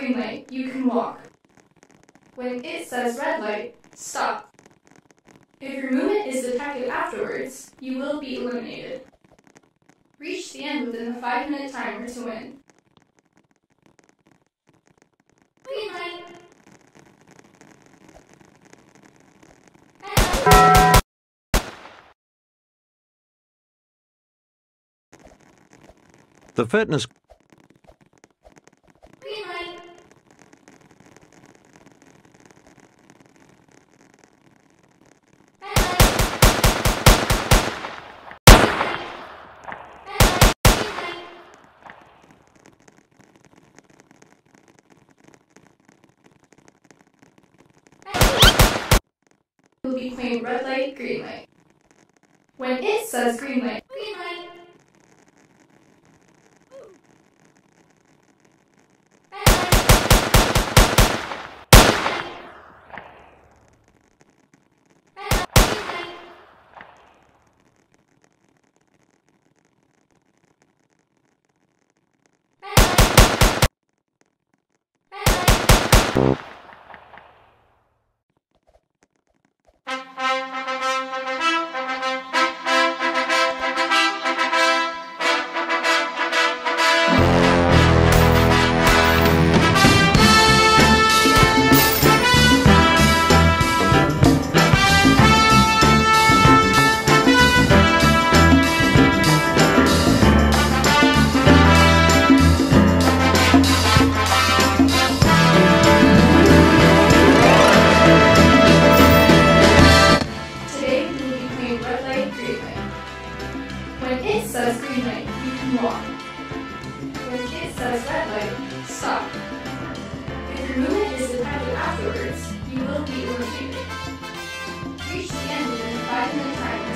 green light, you can walk. When it says red light, stop. If your movement is detected afterwards, you will be eliminated. Reach the end within the 5-minute timer to win. Green light. The fitness. Green light. We'll be playing red light, green light. When it says green light, green light. When it says green light, you can walk. When it says red light, stop. If your movement is detected afterwards, you will be eliminated. Reach the end within the 5-minute timer.